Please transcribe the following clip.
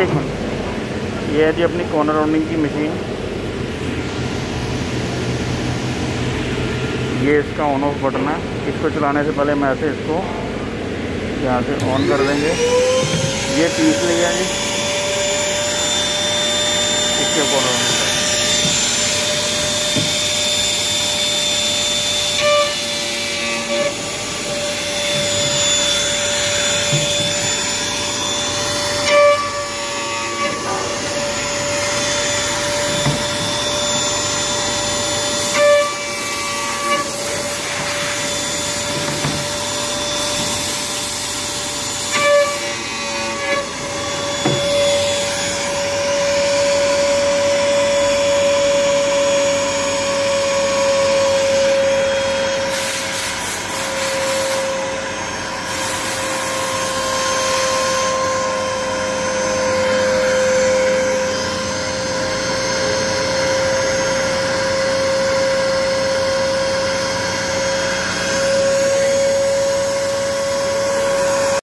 एक मिनट, ये है जी अपनी कॉर्नर राउंडिंग की मशीन। ये इसका ऑन ऑफ बटन है। इसको चलाने से पहले मैं ऐसे इसको यहाँ से ऑन कर देंगे। ये पीस लिया जी इसके कॉर्नर राउंडिंग का।